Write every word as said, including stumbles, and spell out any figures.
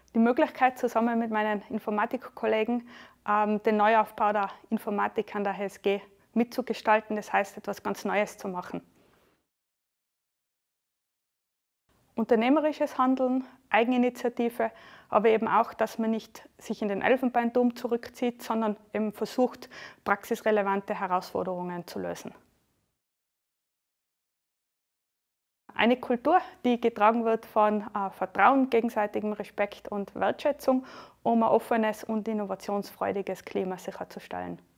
die Möglichkeit, zusammen mit meinen Informatikkollegen ähm, den Neuaufbau der Informatik an der H S G mitzugestalten, das heißt, etwas ganz Neues zu machen. Unternehmerisches Handeln, Eigeninitiative, aber eben auch, dass man nicht sich in den Elfenbeinturm zurückzieht, sondern eben versucht, praxisrelevante Herausforderungen zu lösen. Eine Kultur, die getragen wird von äh, Vertrauen, gegenseitigem Respekt und Wertschätzung, um ein offenes und innovationsfreudiges Klima sicherzustellen.